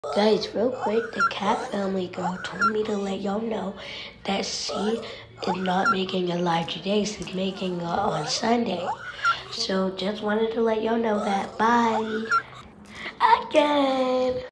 Guys, real quick, the cat family girl told me to let y'all know that she is not making a live today. She's making on Sunday. So just wanted to let y'all know that. Bye. Again.